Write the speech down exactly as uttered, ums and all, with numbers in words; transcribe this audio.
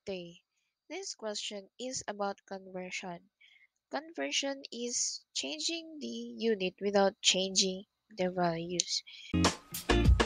day. This question is about conversion. Conversion is changing the unit without changing the values.